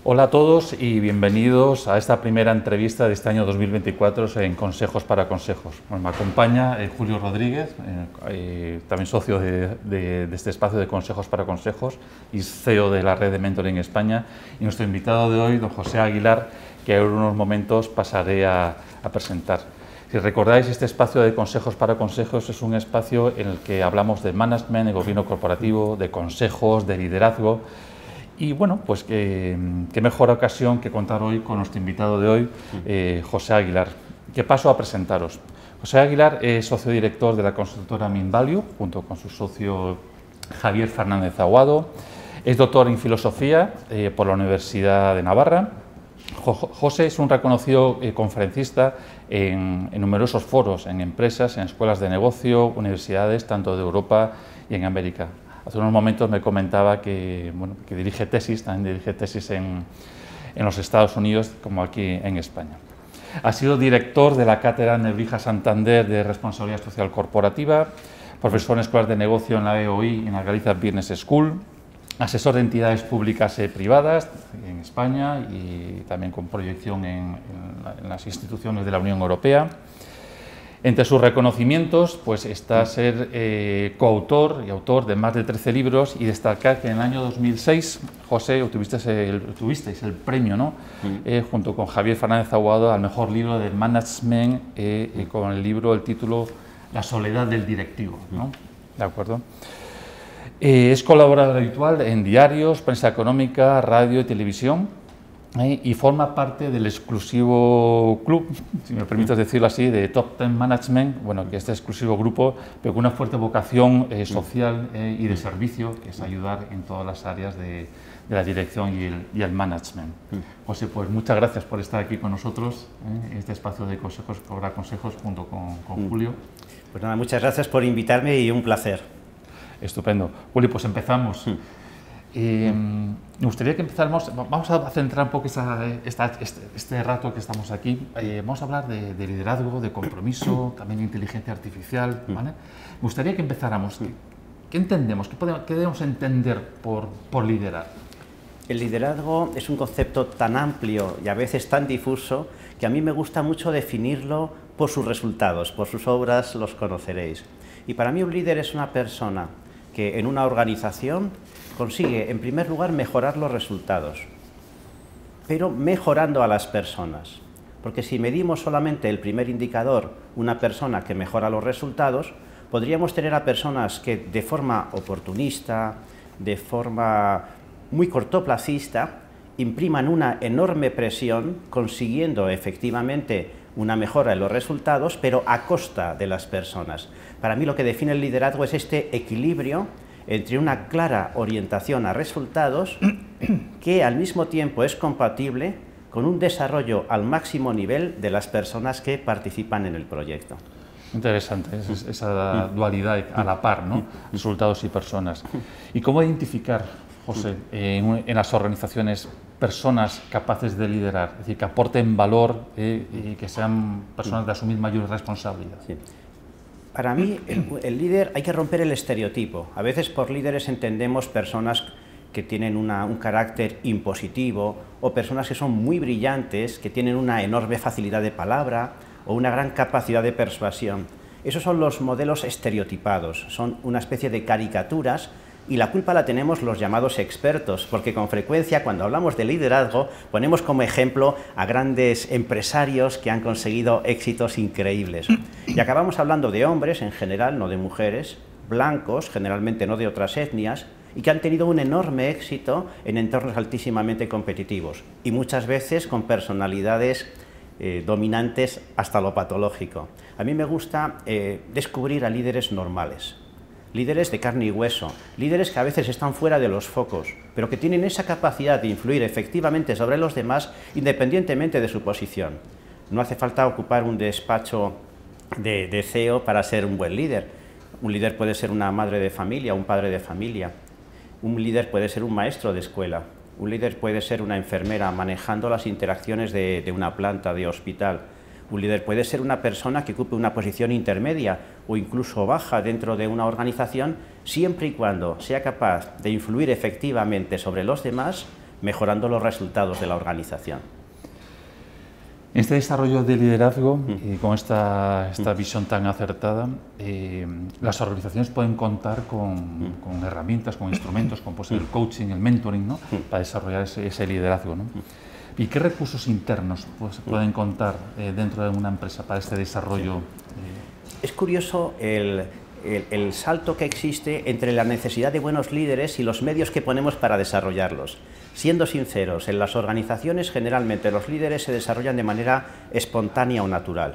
Hola a todos y bienvenidos a esta primera entrevista de este año 2024 en Consejos para Consejos. Bueno, me acompaña Julio Rodríguez, también socio de este espacio de Consejos para Consejos y CEO de la red de Mentoring España, y nuestro invitado de hoy, don José Aguilar, que en unos momentos pasaré a presentar. Si recordáis, este espacio de Consejos para Consejos es un espacio en el que hablamos de management, de gobierno corporativo, de consejos, de liderazgo. Y bueno, pues qué mejor ocasión que contar hoy con nuestro invitado de hoy, José Aguilar, que paso a presentaros. José Aguilar es socio director de la consultora Minvalue, junto con su socio Javier Fernández Aguado. Es doctor en filosofía por la Universidad de Navarra. José es un reconocido conferencista en numerosos foros, en empresas, en escuelas de negocio, universidades, tanto de Europa y en América. Hace unos momentos me comentaba que dirige tesis, también dirige tesis en los Estados Unidos como aquí en España. Ha sido director de la Cátedra Nebrija Santander de Responsabilidad Social Corporativa, profesor en escuelas de negocio en la EOI y en la Galicia Business School, asesor de entidades públicas y privadas en España y también con proyección en las instituciones de la Unión Europea. Entre sus reconocimientos pues está ser coautor y autor de más de 13 libros, y destacar que en el año 2006, José, tuvisteis el premio, ¿no? Junto con Javier Fernández Aguado, al mejor libro de management, con el título La soledad del directivo, ¿no? ¿De acuerdo? Es colaborador habitual en diarios, prensa económica, radio y televisión. Y forma parte del exclusivo club, si me permites decirlo así, de Top 10 Management, bueno, que este exclusivo grupo, pero con una fuerte vocación social y de servicio, que es ayudar en todas las áreas de la dirección y el management. José, pues muchas gracias por estar aquí con nosotros en este espacio de Consejos para Consejos junto con Julio. Pues nada, muchas gracias por invitarme y un placer. Estupendo. Julio, pues empezamos. Me gustaría que empezáramos, vamos a centrar un poco este rato que estamos aquí, vamos a hablar de liderazgo, de compromiso, también de inteligencia artificial, ¿vale? Me gustaría que empezáramos, ¿qué entendemos, qué debemos entender por liderar? El liderazgo es un concepto tan amplio y a veces tan difuso que a mí me gusta mucho definirlo por sus resultados, por sus obras los conoceréis. Y para mí un líder es una persona que en una organización consigue, en primer lugar, mejorar los resultados, pero mejorando a las personas. Porque si medimos solamente el primer indicador, una persona que mejora los resultados, podríamos tener a personas que de forma oportunista, de forma muy cortoplacista, impriman una enorme presión, consiguiendo efectivamente una mejora en los resultados, pero a costa de las personas. Para mí lo que define el liderazgo es este equilibrio entre una clara orientación a resultados que al mismo tiempo es compatible con un desarrollo al máximo nivel de las personas que participan en el proyecto. Interesante, esa dualidad a la par, ¿no? Resultados y personas. ¿Y cómo identificar, José, en las organizaciones personas capaces de liderar, es decir, que aporten valor y que sean personas de asumir mayor responsabilidad? Sí. Para mí, el líder, hay que romper el estereotipo. A veces por líderes entendemos personas que tienen un carácter impositivo, o personas que son muy brillantes, que tienen una enorme facilidad de palabra o una gran capacidad de persuasión. Esos son los modelos estereotipados, son una especie de caricaturas, y la culpa la tenemos los llamados expertos, porque con frecuencia cuando hablamos de liderazgo ponemos como ejemplo a grandes empresarios que han conseguido éxitos increíbles. Y acabamos hablando de hombres en general, no de mujeres, blancos, generalmente no de otras etnias, y que han tenido un enorme éxito en entornos altísimamente competitivos, y muchas veces con personalidades dominantes hasta lo patológico. A mí me gusta descubrir a líderes normales, líderes de carne y hueso, líderes que a veces están fuera de los focos, pero que tienen esa capacidad de influir efectivamente sobre los demás independientemente de su posición. No hace falta ocupar un despacho de CEO para ser un buen líder. Un líder puede ser una madre de familia, un padre de familia. Un líder puede ser un maestro de escuela. Un líder puede ser una enfermera manejando las interacciones de una planta, de hospital. Un líder puede ser una persona que ocupe una posición intermedia o incluso baja dentro de una organización, siempre y cuando sea capaz de influir efectivamente sobre los demás, mejorando los resultados de la organización. En este desarrollo de liderazgo, con esta visión tan acertada, las organizaciones pueden contar con herramientas, con instrumentos, como puede ser el coaching, el mentoring, ¿no? Para desarrollar ese liderazgo, ¿no? ¿Y qué recursos internos pueden contar dentro de una empresa para este desarrollo? Es curioso el salto que existe entre la necesidad de buenos líderes y los medios que ponemos para desarrollarlos. Siendo sinceros, en las organizaciones generalmente los líderes se desarrollan de manera espontánea o natural.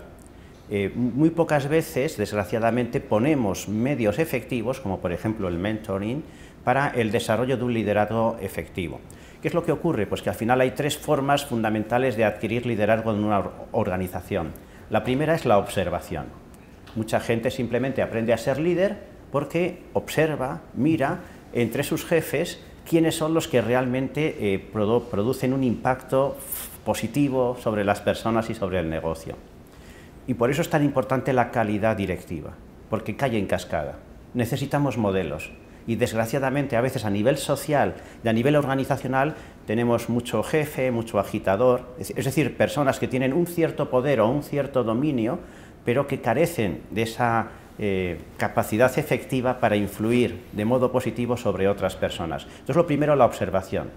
Muy pocas veces, desgraciadamente, ponemos medios efectivos, como por ejemplo el mentoring, para el desarrollo de un liderazgo efectivo. ¿Qué es lo que ocurre? Pues que al final hay tres formas fundamentales de adquirir liderazgo en una organización. La primera es la observación. Mucha gente simplemente aprende a ser líder porque observa, mira entre sus jefes quiénes son los que realmente producen un impacto positivo sobre las personas y sobre el negocio. Y por eso es tan importante la calidad directiva, porque cae en cascada. Necesitamos modelos y desgraciadamente a veces a nivel social y a nivel organizacional tenemos mucho jefe, mucho agitador, es decir, personas que tienen un cierto poder o un cierto dominio, pero que carecen de esa capacidad efectiva para influir de modo positivo sobre otras personas. Entonces, lo primero, la observación.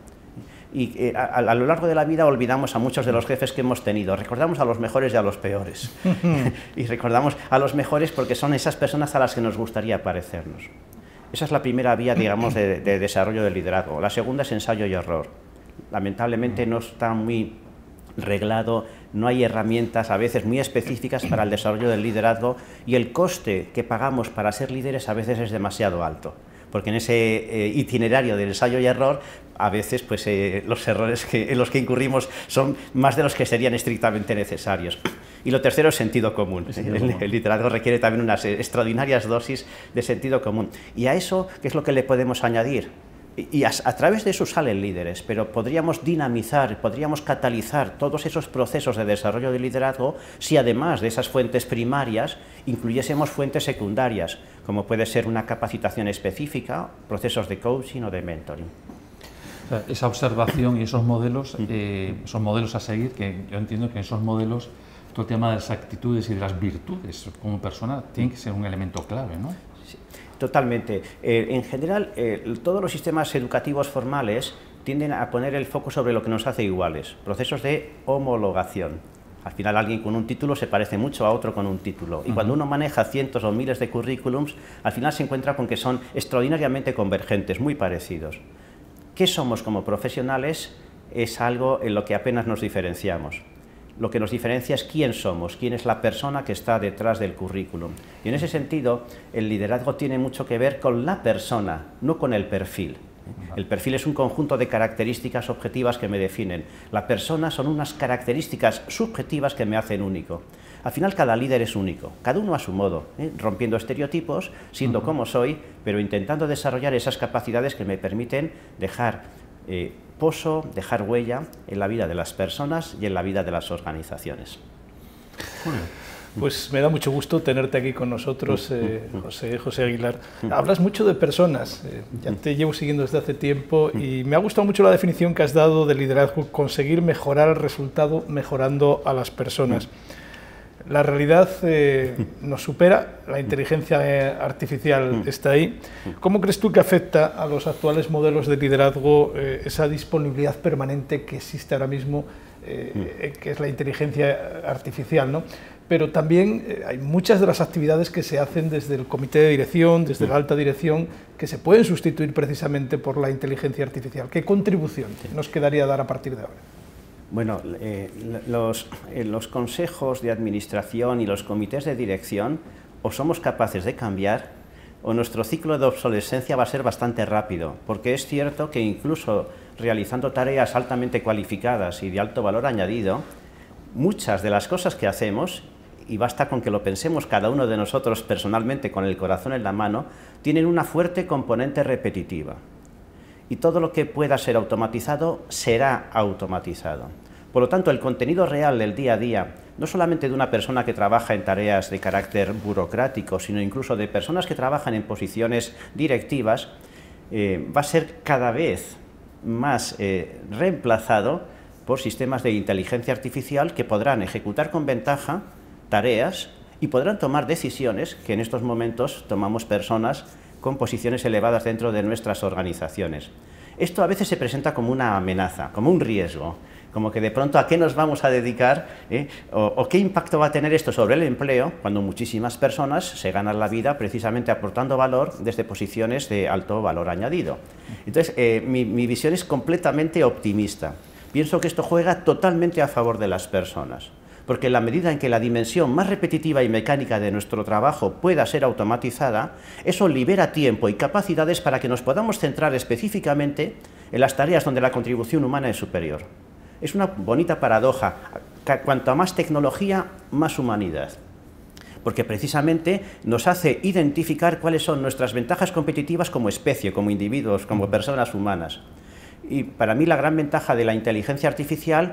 Y a lo largo de la vida olvidamos a muchos de los jefes que hemos tenido. Recordamos a los mejores y a los peores. Y recordamos a los mejores porque son esas personas a las que nos gustaría parecernos. Esa es la primera vía, digamos, de desarrollo del liderazgo. La segunda es ensayo y error. Lamentablemente no está muy reglado, no hay herramientas a veces muy específicas para el desarrollo del liderazgo y el coste que pagamos para ser líderes a veces es demasiado alto, porque en ese itinerario del ensayo y error a veces pues, los errores en los que incurrimos son más de los que serían estrictamente necesarios. Y lo tercero es sentido común. El liderazgo requiere también unas extraordinarias dosis de sentido común. Y a eso, ¿qué es lo que le podemos añadir? Y a través de eso salen líderes, pero podríamos dinamizar, podríamos catalizar todos esos procesos de desarrollo de liderazgo si además de esas fuentes primarias incluyésemos fuentes secundarias, como puede ser una capacitación específica, procesos de coaching o de mentoring. Esa observación y esos modelos son modelos a seguir, que yo entiendo que esos modelos, todo el tema de las actitudes y de las virtudes como persona, tiene que ser un elemento clave, ¿no? Sí. Totalmente. En general, todos los sistemas educativos formales tienden a poner el foco sobre lo que nos hace iguales, procesos de homologación. Al final alguien con un título se parece mucho a otro con un título. Y cuando uno maneja cientos o miles de currículums, al final se encuentra con que son extraordinariamente convergentes, muy parecidos. ¿Qué somos como profesionales? Es algo en lo que apenas nos diferenciamos. Lo que nos diferencia es quién somos, quién es la persona que está detrás del currículum. Y en ese sentido, el liderazgo tiene mucho que ver con la persona, no con el perfil. El perfil es un conjunto de características objetivas que me definen. La persona son unas características subjetivas que me hacen único. Al final, cada líder es único, cada uno a su modo, rompiendo estereotipos, siendo como soy, pero intentando desarrollar esas capacidades que me permiten dejar pozo, dejar huella en la vida de las personas y en la vida de las organizaciones. Pues me da mucho gusto tenerte aquí con nosotros, José Aguilar. Hablas mucho de personas, ya te llevo siguiendo desde hace tiempo y me ha gustado mucho la definición que has dado de liderazgo, conseguir mejorar el resultado mejorando a las personas. La realidad nos supera, la inteligencia artificial está ahí. ¿Cómo crees tú que afecta a los actuales modelos de liderazgo esa disponibilidad permanente que existe ahora mismo, que es la inteligencia artificial, ¿no? Pero también hay muchas de las actividades que se hacen desde el comité de dirección, desde la alta dirección, que se pueden sustituir precisamente por la inteligencia artificial. ¿Qué contribución nos quedaría dar a partir de ahora? Bueno, los consejos de administración y los comités de dirección o somos capaces de cambiar o nuestro ciclo de obsolescencia va a ser bastante rápido, porque es cierto que incluso realizando tareas altamente cualificadas y de alto valor añadido, muchas de las cosas que hacemos, y basta con que lo pensemos cada uno de nosotros personalmente con el corazón en la mano, tienen una fuerte componente repetitiva. Y todo lo que pueda ser automatizado será automatizado. Por lo tanto, el contenido real del día a día, no solamente de una persona que trabaja en tareas de carácter burocrático, sino incluso de personas que trabajan en posiciones directivas, va a ser cada vez más reemplazado por sistemas de inteligencia artificial que podrán ejecutar con ventaja tareas y podrán tomar decisiones que en estos momentos tomamos personas con posiciones elevadas dentro de nuestras organizaciones. Esto a veces se presenta como una amenaza, como un riesgo, como que de pronto a qué nos vamos a dedicar, o qué impacto va a tener esto sobre el empleo cuando muchísimas personas se ganan la vida precisamente aportando valor desde posiciones de alto valor añadido. Entonces, mi visión es completamente optimista. Pienso que esto juega totalmente a favor de las personas, porque en la medida en que la dimensión más repetitiva y mecánica de nuestro trabajo pueda ser automatizada, eso libera tiempo y capacidades para que nos podamos centrar específicamente en las tareas donde la contribución humana es superior. Es una bonita paradoja. Cuanto más tecnología, más humanidad. Porque precisamente nos hace identificar cuáles son nuestras ventajas competitivas como especie, como individuos, como personas humanas. Y para mí la gran ventaja de la inteligencia artificial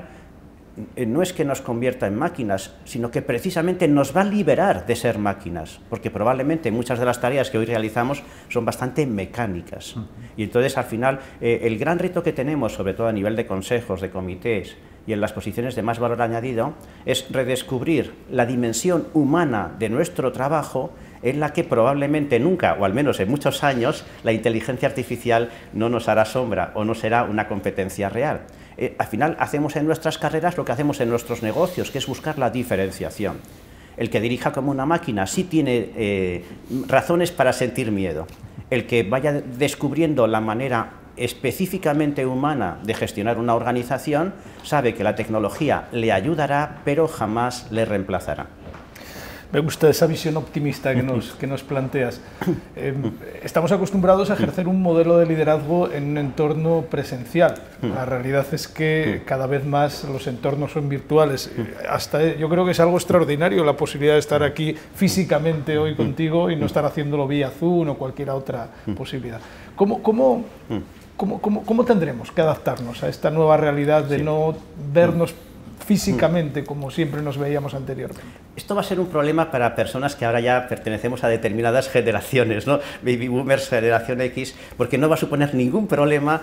no es que nos convierta en máquinas, sino que precisamente nos va a liberar de ser máquinas, porque probablemente muchas de las tareas que hoy realizamos son bastante mecánicas. Y entonces, al final, el gran reto que tenemos, sobre todo a nivel de consejos, de comités y en las posiciones de más valor añadido, es redescubrir la dimensión humana de nuestro trabajo, en la que probablemente nunca, o al menos en muchos años, la inteligencia artificial no nos hará sombra o no será una competencia real. Al final hacemos en nuestras carreras lo que hacemos en nuestros negocios, que es buscar la diferenciación. El que dirija como una máquina sí tiene razones para sentir miedo. El que vaya descubriendo la manera específicamente humana de gestionar una organización sabe que la tecnología le ayudará, pero jamás le reemplazará. Me gusta esa visión optimista que nos planteas. Estamos acostumbrados a ejercer un modelo de liderazgo en un entorno presencial. La realidad es que cada vez más los entornos son virtuales. Yo creo que es algo extraordinario la posibilidad de estar aquí físicamente hoy contigo y no estar haciéndolo vía Zoom o cualquier otra posibilidad. ¿Cómo tendremos que adaptarnos a esta nueva realidad de no vernos físicamente como siempre nos veíamos anteriormente? Esto va a ser un problema para personas que ahora ya pertenecemos a determinadas generaciones, ¿no? Baby boomers, generación X, porque no va a suponer ningún problema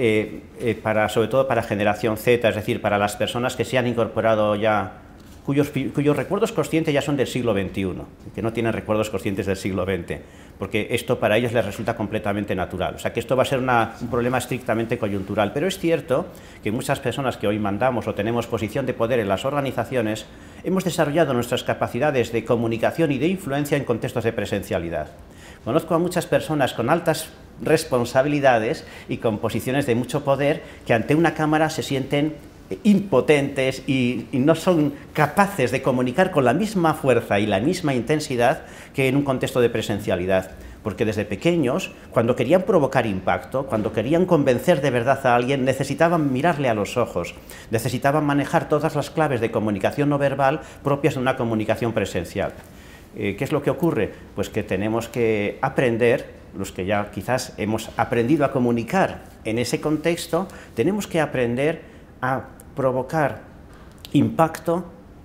sobre todo para generación Z, es decir, para las personas que se han incorporado ya, cuyos recuerdos conscientes ya son del siglo XXI, que no tienen recuerdos conscientes del siglo XX, porque esto para ellos les resulta completamente natural. O sea que esto va a ser un problema estrictamente coyuntural, pero es cierto que muchas personas que hoy mandamos o tenemos posición de poder en las organizaciones hemos desarrollado nuestras capacidades de comunicación y de influencia en contextos de presencialidad. Conozco a muchas personas con altas responsabilidades y con posiciones de mucho poder que ante una cámara se sienten impotentes y no son capaces de comunicar con la misma fuerza y la misma intensidad que en un contexto de presencialidad. Porque desde pequeños, cuando querían provocar impacto, cuando querían convencer de verdad a alguien, necesitaban mirarle a los ojos, necesitaban manejar todas las claves de comunicación no verbal propias de una comunicación presencial. ¿Qué es lo que ocurre? Pues que tenemos que aprender, los que ya quizás hemos aprendido a comunicar en ese contexto, tenemos que aprender a provocar impacto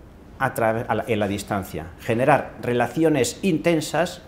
en la distancia, generar relaciones intensas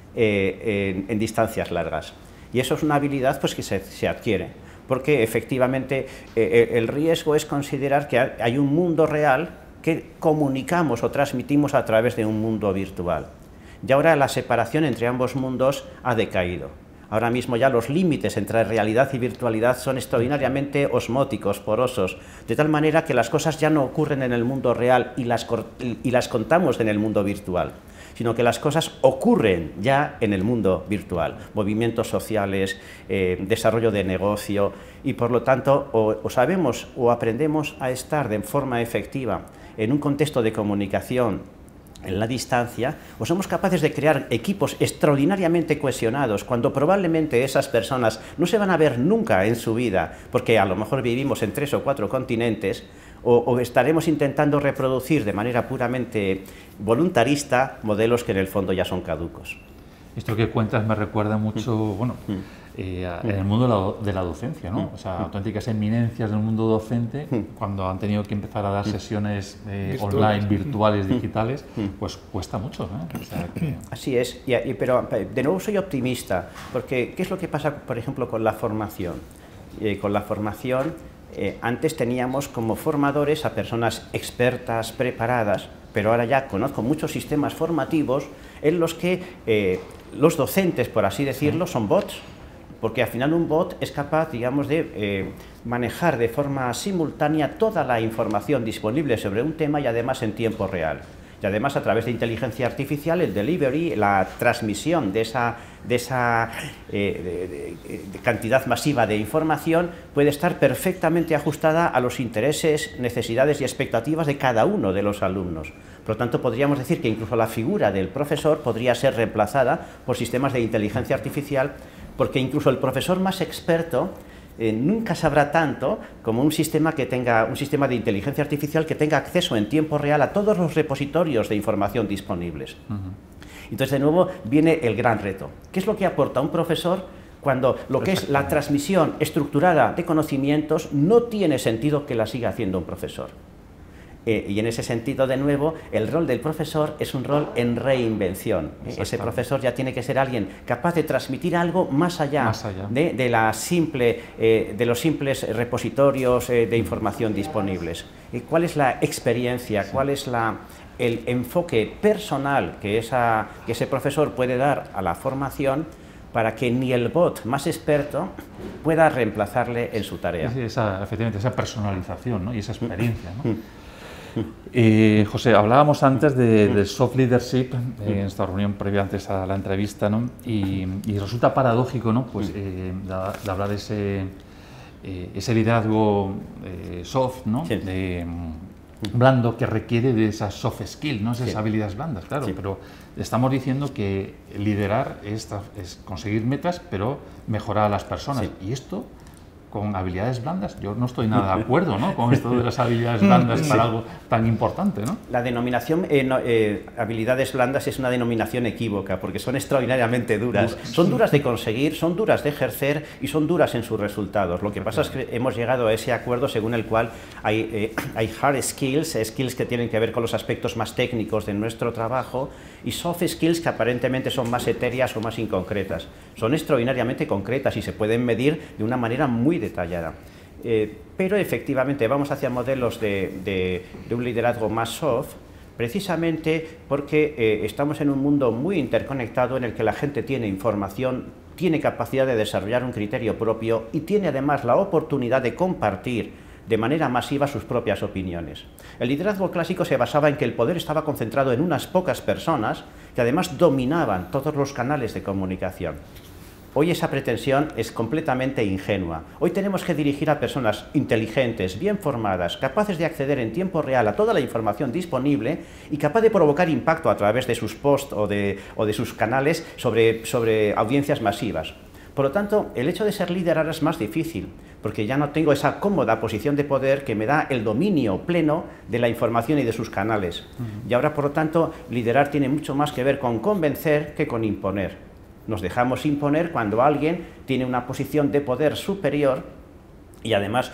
en distancias largas. Y eso es una habilidad pues, que se adquiere, porque efectivamente el riesgo es considerar que hay un mundo real que comunicamos o transmitimos a través de un mundo virtual. Y ahora la separación entre ambos mundos ha decaído. Ahora mismo ya los límites entre realidad y virtualidad son extraordinariamente osmóticos, porosos, de tal manera que las cosas ya no ocurren en el mundo real y las contamos en el mundo virtual, sino que las cosas ocurren ya en el mundo virtual, movimientos sociales, desarrollo de negocio, y por lo tanto o sabemos o aprendemos a estar de forma efectiva en un contexto de comunicación en la distancia, o somos capaces de crear equipos extraordinariamente cohesionados cuando probablemente esas personas no se van a ver nunca en su vida, porque a lo mejor vivimos en 3 o 4 continentes, o estaremos intentando reproducir de manera puramente voluntarista modelos que en el fondo ya son caducos. Esto que cuentas me recuerda mucho, bueno, en el mundo de la docencia, ¿no? O sea, auténticas eminencias del mundo docente, cuando han tenido que empezar a dar sesiones online, virtuales, digitales, pues cuesta mucho, ¿no? O sea, que... Así es, pero de nuevo soy optimista, porque ¿qué es lo que pasa, por ejemplo, con la formación? con la formación, antes teníamos como formadores a personas expertas, preparadas, pero ahora ya conozco muchos sistemas formativos en los que los docentes, por así decirlo, son bots, porque al final un bot es capaz, digamos, de manejar de forma simultánea toda la información disponible sobre un tema y además en tiempo real. Y además, a través de inteligencia artificial, el delivery, la transmisión de esa cantidad masiva de información puede estar perfectamente ajustada a los intereses, necesidades y expectativas de cada uno de los alumnos. Por lo tanto, podríamos decir que incluso la figura del profesor podría ser reemplazada por sistemas de inteligencia artificial, porque incluso el profesor más experto nunca sabrá tanto como un sistema de inteligencia artificial que tenga acceso en tiempo real a todos los repositorios de información disponibles. Entonces, de nuevo, viene el gran reto. ¿Qué es lo que aporta un profesor cuando lo que es la transmisión estructurada de conocimientos no tiene sentido que la siga haciendo un profesor? Y en ese sentido, de nuevo, el rol del profesor es un rol en reinvención. Ese profesor ya tiene que ser alguien capaz de transmitir algo más allá de los simples repositorios de información disponibles. ¿Cuál es la experiencia? ¿Cuál es el enfoque personal que ese profesor puede dar a la formación para que ni el bot más experto pueda reemplazarle en su tarea? Efectivamente, esa personalización, ¿no? Y esa experiencia, ¿no? José, hablábamos antes del soft leadership en esta reunión previa antes a la entrevista, ¿no? Y resulta paradójico, ¿no? Pues, de hablar de ese liderazgo soft, ¿no? Sí. Blando, que requiere de esas soft skills, ¿no? Esas habilidades blandas, claro, Sí. Pero estamos diciendo que liderar es conseguir metas, pero mejorar a las personas. Sí. Y esto, con habilidades blandas, yo no estoy nada de acuerdo, ¿no? Con esto de las habilidades blandas para algo tan importante, ¿no? La denominación habilidades blandas es una denominación equívoca, porque son extraordinariamente duras. Son duras de conseguir, son duras de ejercer y son duras en sus resultados. Lo que pasa es que hemos llegado a ese acuerdo según el cual hay hard skills, skills que tienen que ver con los aspectos más técnicos de nuestro trabajo, y soft skills que aparentemente son más etéreas o más inconcretas. Son extraordinariamente concretas y se pueden medir de una manera muy detallada. Pero efectivamente vamos hacia modelos de un liderazgo más soft, precisamente porque estamos en un mundo muy interconectado en el que la gente tiene información, tiene capacidad de desarrollar un criterio propio y tiene además la oportunidad de compartir de manera masiva sus propias opiniones. El liderazgo clásico se basaba en que el poder estaba concentrado en unas pocas personas que además dominaban todos los canales de comunicación. Hoy esa pretensión es completamente ingenua. Hoy tenemos que dirigir a personas inteligentes, bien formadas, capaces de acceder en tiempo real a toda la información disponible y capaz de provocar impacto a través de sus posts o de sus canales sobre audiencias masivas. Por lo tanto, el hecho de ser líder ahora es más difícil, porque ya no tengo esa cómoda posición de poder que me da el dominio pleno de la información y de sus canales. Y ahora, por lo tanto, liderar tiene mucho más que ver con convencer que con imponer. Nos dejamos imponer cuando alguien tiene una posición de poder superior y además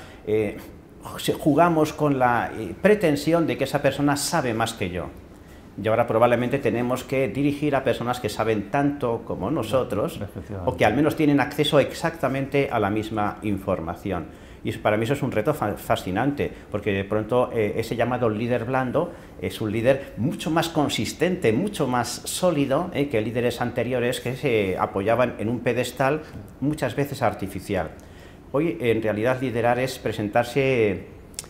jugamos con la pretensión de que esa persona sabe más que yo. Y ahora probablemente tenemos que dirigir a personas que saben tanto como nosotros o que al menos tienen acceso exactamente a la misma información. Y para mí eso es un reto fascinante, porque de pronto ese llamado líder blando es un líder mucho más consistente, mucho más sólido que líderes anteriores que se apoyaban en un pedestal muchas veces artificial. Hoy en realidad liderar es presentarse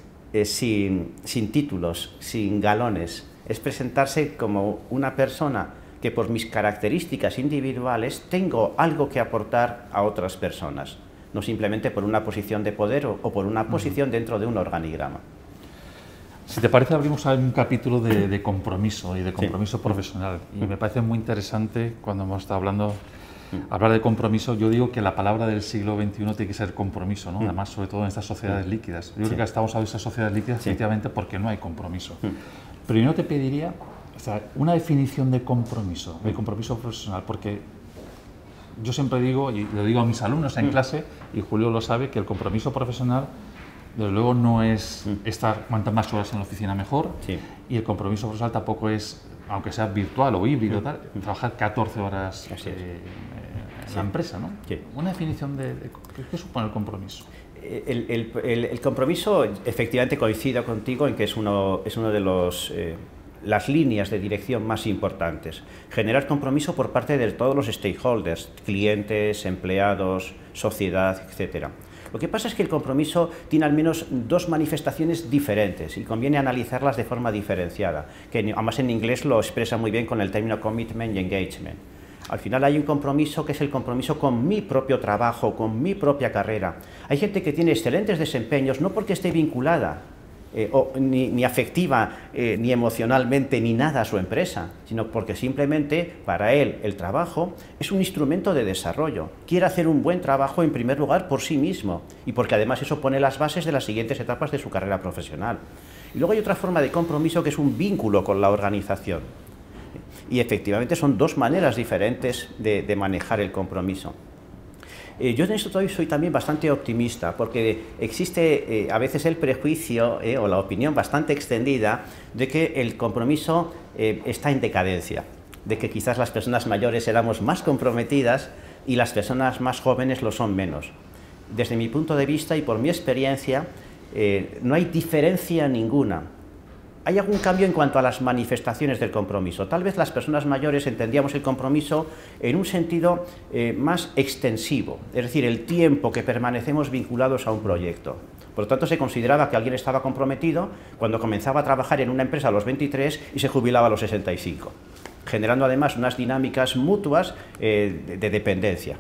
sin títulos, sin galones. Es presentarse como una persona que por mis características individuales tengo algo que aportar a otras personas, no simplemente por una posición de poder o por una posición dentro de un organigrama. Si te parece, abrimos un capítulo de compromiso y de compromiso profesional. Y me parece muy interesante cuando hemos estado hablando, hablar de compromiso. Yo digo que la palabra del siglo XXI tiene que ser compromiso, ¿no? Además, sobre todo en estas sociedades líquidas. Yo creo que estamos a esas sociedades líquidas efectivamente porque no hay compromiso. Pero yo no te pediría una definición de compromiso profesional, porque yo siempre digo, y lo digo a mis alumnos en clase, y Julio lo sabe, que el compromiso profesional, desde luego, no es estar cuantas más horas en la oficina mejor, y el compromiso profesional tampoco es, aunque sea virtual o híbrido, trabajar 14 horas la empresa, ¿no? Sí. Una definición de ¿qué supone el compromiso? El compromiso, efectivamente, coincido contigo en que es uno de las líneas de dirección más importantes. Generar compromiso por parte de todos los stakeholders, clientes, empleados, sociedad, etcétera. Lo que pasa es que el compromiso tiene al menos dos manifestaciones diferentes y conviene analizarlas de forma diferenciada, que además en inglés lo expresa muy bien con el término commitment y engagement. Al final hay un compromiso que es el compromiso con mi propio trabajo, con mi propia carrera. Hay gente que tiene excelentes desempeños no porque esté vinculada ni afectiva, ni emocionalmente, ni nada a su empresa, sino porque simplemente para él el trabajo es un instrumento de desarrollo. Quiere hacer un buen trabajo en primer lugar por sí mismo y porque además eso pone las bases de las siguientes etapas de su carrera profesional. Y luego hay otra forma de compromiso que es un vínculo con la organización. Y efectivamente son dos maneras diferentes de manejar el compromiso. Yo en esto soy también bastante optimista, porque existe a veces el prejuicio o la opinión bastante extendida de que el compromiso está en decadencia, de que quizás las personas mayores éramos más comprometidas y las personas más jóvenes lo son menos. Desde mi punto de vista y por mi experiencia, no hay diferencia ninguna. Hay algún cambio en cuanto a las manifestaciones del compromiso. Tal vez las personas mayores entendíamos el compromiso en un sentido más extensivo, es decir, el tiempo que permanecemos vinculados a un proyecto. Por lo tanto, se consideraba que alguien estaba comprometido cuando comenzaba a trabajar en una empresa a los 23 y se jubilaba a los 65, generando además unas dinámicas mutuas de dependencia.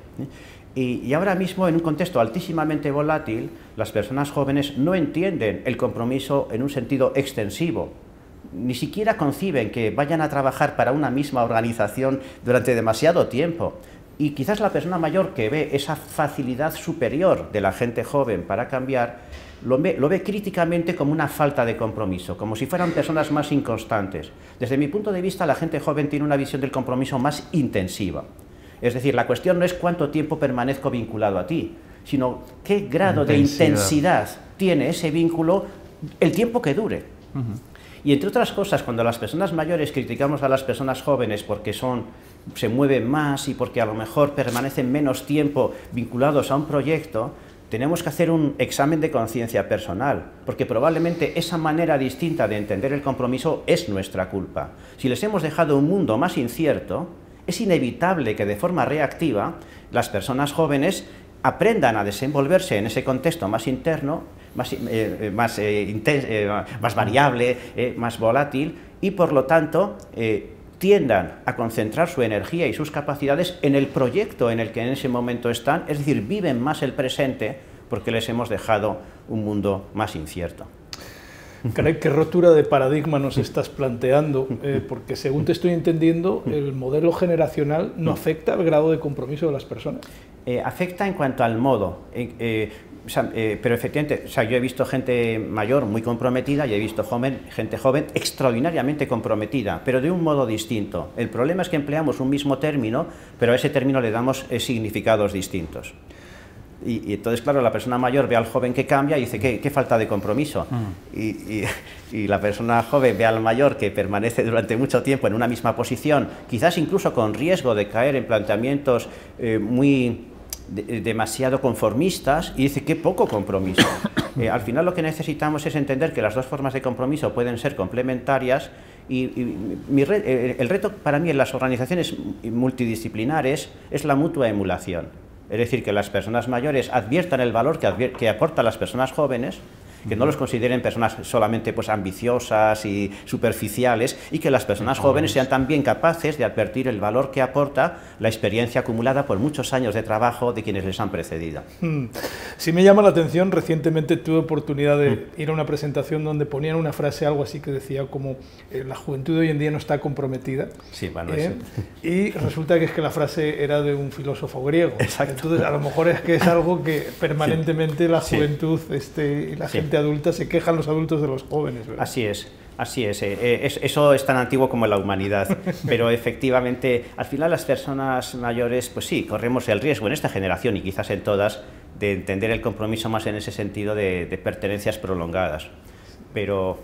Y ahora mismo, en un contexto altísimamente volátil, las personas jóvenes no entienden el compromiso en un sentido extensivo. Ni siquiera conciben que vayan a trabajar para una misma organización durante demasiado tiempo. Y quizás la persona mayor que ve esa facilidad superior de la gente joven para cambiar, lo ve críticamente como una falta de compromiso, como si fueran personas más inconstantes. Desde mi punto de vista, la gente joven tiene una visión del compromiso más intensiva. Es decir, la cuestión no es cuánto tiempo permanezco vinculado a ti, sino qué grado de intensidad tiene ese vínculo el tiempo que dure. Y entre otras cosas, cuando las personas mayores criticamos a las personas jóvenes porque se mueven más y porque a lo mejor permanecen menos tiempo vinculados a un proyecto, tenemos que hacer un examen de conciencia personal, porque probablemente esa manera distinta de entender el compromiso es nuestra culpa. Si les hemos dejado un mundo más incierto, es inevitable que de forma reactiva las personas jóvenes aprendan a desenvolverse en ese contexto más interno, más variable, más volátil, y por lo tanto tiendan a concentrar su energía y sus capacidades en el proyecto en el que en ese momento están, es decir, viven más el presente porque les hemos dejado un mundo más incierto. Caray, qué rotura de paradigma nos estás planteando, porque según te estoy entendiendo, el modelo generacional no afecta al grado de compromiso de las personas. Afecta en cuanto al modo, pero efectivamente, yo he visto gente mayor muy comprometida y he visto gente joven extraordinariamente comprometida, pero de un modo distinto. El problema es que empleamos un mismo término, pero a ese término le damos significados distintos. Y entonces, claro, la persona mayor ve al joven que cambia y dice, ¿qué falta de compromiso? Y la persona joven ve al mayor que permanece durante mucho tiempo en una misma posición, quizás incluso con riesgo de caer en planteamientos demasiado conformistas, y dice, qué poco compromiso. Al final lo que necesitamos es entender que las dos formas de compromiso pueden ser complementarias el reto para mí en las organizaciones multidisciplinares es la mutua emulación. Es decir, que las personas mayores adviertan el valor que aportan las personas jóvenes, que no los consideren personas solamente ambiciosas y superficiales, y que las personas jóvenes sean también capaces de advertir el valor que aporta la experiencia acumulada por muchos años de trabajo de quienes les han precedido. Sí me llama la atención, recientemente tuve oportunidad de ir a una presentación donde ponían una frase, algo así que decía como la juventud de hoy en día no está comprometida. Sí, bueno, y resulta que es que la frase era de un filósofo griego. Exacto. Entonces, a lo mejor es que es algo que permanentemente la juventud y la gente adulta se quejan los adultos de los jóvenes, ¿verdad? Así es. Eso es tan antiguo como la humanidad, pero efectivamente, al final las personas mayores, pues sí, corremos el riesgo en esta generación y quizás en todas, de entender el compromiso más en ese sentido de pertenencias prolongadas. Pero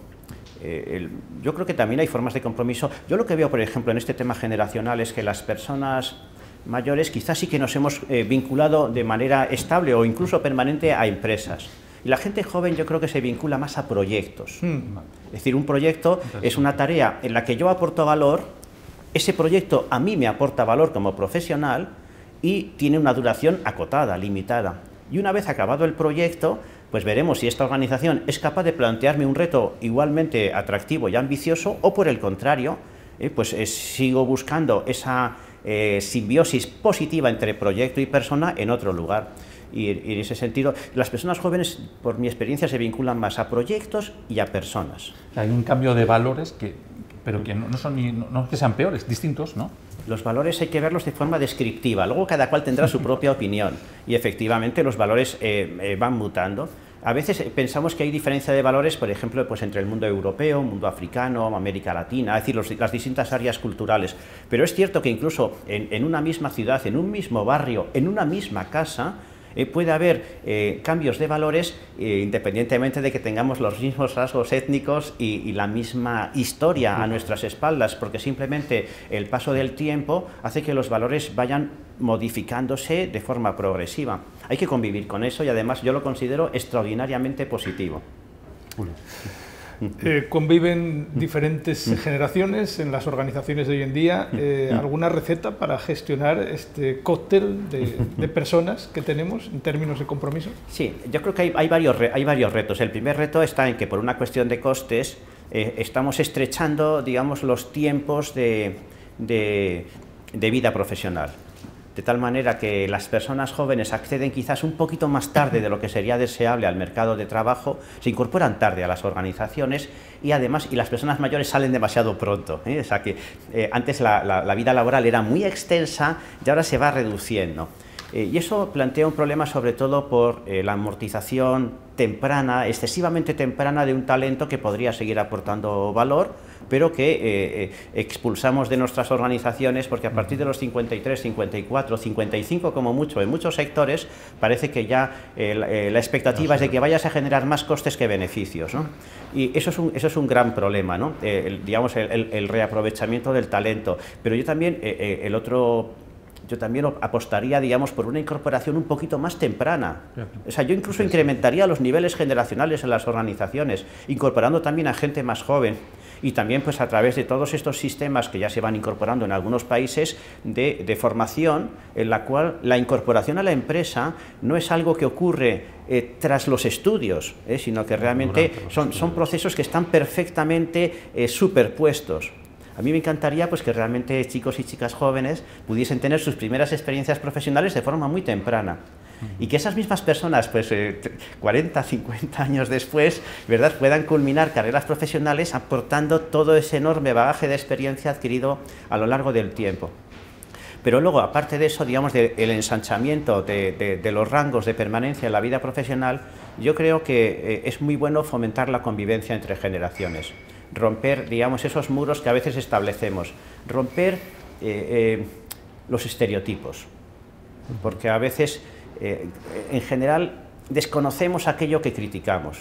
yo creo que también hay formas de compromiso. Yo lo que veo, por ejemplo, en este tema generacional es que las personas mayores quizás sí que nos hemos vinculado de manera estable o incluso permanente a empresas. Y la gente joven yo creo que se vincula más a proyectos. Es decir, un proyecto es una tarea en la que yo aporto valor, ese proyecto a mí me aporta valor como profesional y tiene una duración acotada, limitada. Y una vez acabado el proyecto, pues veremos si esta organización es capaz de plantearme un reto igualmente atractivo y ambicioso o por el contrario, sigo buscando esa simbiosis positiva entre proyecto y persona en otro lugar. Y en ese sentido, las personas jóvenes, por mi experiencia, se vinculan más a proyectos y a personas. Hay un cambio de valores, pero que no es que sean peores, distintos, ¿no? Los valores hay que verlos de forma descriptiva, luego cada cual tendrá su propia opinión y efectivamente los valores van mutando. A veces pensamos que hay diferencia de valores, por ejemplo, pues entre el mundo europeo, mundo africano, América Latina, es decir, las distintas áreas culturales. Pero es cierto que incluso en una misma ciudad, en un mismo barrio, en una misma casa, puede haber cambios de valores independientemente de que tengamos los mismos rasgos étnicos y la misma historia a nuestras espaldas, porque simplemente el paso del tiempo hace que los valores vayan modificándose de forma progresiva. Hay que convivir con eso y además yo lo considero extraordinariamente positivo. Conviven diferentes generaciones en las organizaciones de hoy en día. ¿Alguna receta para gestionar este cóctel de personas que tenemos en términos de compromiso? Sí, yo creo que hay varios retos. El primer reto está en que por una cuestión de costes estamos estrechando, digamos, los tiempos de vida profesional. De tal manera que las personas jóvenes acceden quizás un poquito más tarde de lo que sería deseable al mercado de trabajo, se incorporan tarde a las organizaciones y además las personas mayores salen demasiado pronto. O sea que antes la vida laboral era muy extensa y ahora se va reduciendo. Y eso plantea un problema sobre todo por la amortización temprana, excesivamente temprana de un talento que podría seguir aportando valor, pero que expulsamos de nuestras organizaciones porque a partir de los 53, 54, 55 como mucho, en muchos sectores parece que ya la expectativa es de que vayas a generar más costes que beneficios, ¿no? Y eso es un gran problema, ¿no? Digamos el reaprovechamiento del talento, pero yo también yo también apostaría, digamos, por una incorporación un poquito más temprana. O sea, yo incluso incrementaría los niveles generacionales en las organizaciones, incorporando también a gente más joven. Y también pues a través de todos estos sistemas que ya se van incorporando en algunos países de formación, en la cual la incorporación a la empresa no es algo que ocurre tras los estudios, sino que realmente son procesos que están perfectamente superpuestos. A mí me encantaría pues, que realmente chicos y chicas jóvenes pudiesen tener sus primeras experiencias profesionales de forma muy temprana. Y que esas mismas personas, pues 40, 50 años después, ¿verdad?, puedan culminar carreras profesionales aportando todo ese enorme bagaje de experiencia adquirido a lo largo del tiempo. Pero luego, aparte de eso, digamos, del ensanchamiento de los rangos de permanencia en la vida profesional, yo creo que es muy bueno fomentar la convivencia entre generaciones. Romper, digamos, esos muros que a veces establecemos, romper los estereotipos, porque a veces, en general, desconocemos aquello que criticamos.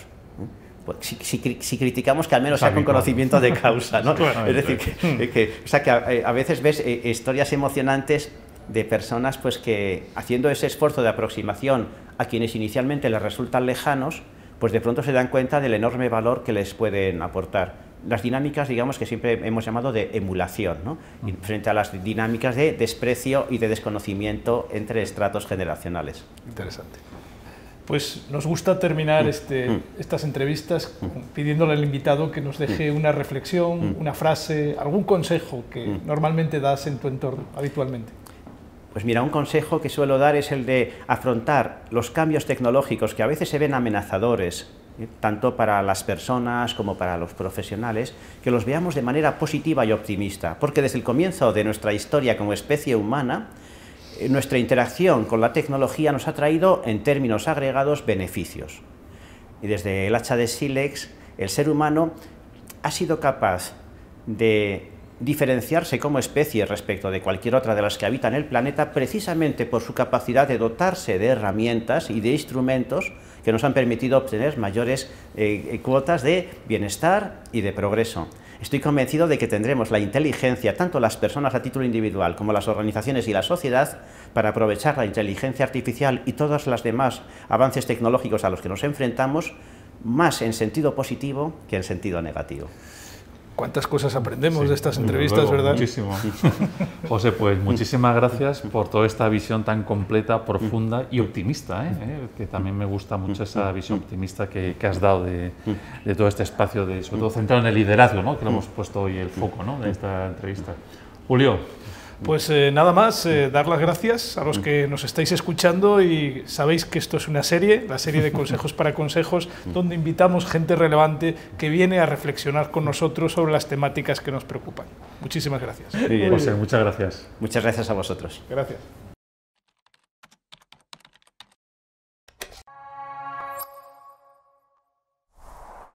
Si criticamos, que al menos sea con conocimiento de causa, ¿no? Es decir, que a veces ves historias emocionantes de personas pues, que, haciendo ese esfuerzo de aproximación a quienes inicialmente les resultan lejanos, pues de pronto se dan cuenta del enorme valor que les pueden aportar. Las dinámicas, digamos, que siempre hemos llamado de emulación, ¿no? Y frente a las dinámicas de desprecio y de desconocimiento entre estratos generacionales. Interesante. Pues nos gusta terminar estas entrevistas pidiéndole al invitado que nos deje una reflexión, una frase, algún consejo que normalmente das en tu entorno habitualmente. Pues mira, un consejo que suelo dar es el de afrontar los cambios tecnológicos que a veces se ven amenazadores, tanto para las personas como para los profesionales, que los veamos de manera positiva y optimista, porque desde el comienzo de nuestra historia como especie humana, nuestra interacción con la tecnología nos ha traído, en términos agregados, beneficios. Y desde el hacha de sílex, el ser humano ha sido capaz de diferenciarse como especie respecto de cualquier otra de las que habitan el planeta, precisamente por su capacidad de dotarse de herramientas y de instrumentos que nos han permitido obtener mayores cuotas de bienestar y de progreso. Estoy convencido de que tendremos la inteligencia, tanto las personas a título individual como las organizaciones y la sociedad, para aprovechar la inteligencia artificial y todos los demás avances tecnológicos a los que nos enfrentamos, más en sentido positivo que en sentido negativo. Cuántas cosas aprendemos de estas entrevistas, ¿verdad? Muchísimo. José, pues muchísimas gracias por toda esta visión tan completa, profunda y optimista, que también me gusta mucho esa visión optimista que has dado de todo este espacio, sobre todo centrado en el liderazgo, ¿no? Que lo hemos puesto hoy el foco, ¿no? De esta entrevista. Julio. Pues nada más, dar las gracias a los que nos estáis escuchando y sabéis que esto es una serie, la serie de Consejos para Consejos, donde invitamos gente relevante que viene a reflexionar con nosotros sobre las temáticas que nos preocupan. Muchísimas gracias. José, muchas gracias. Muchas gracias a vosotros. Gracias.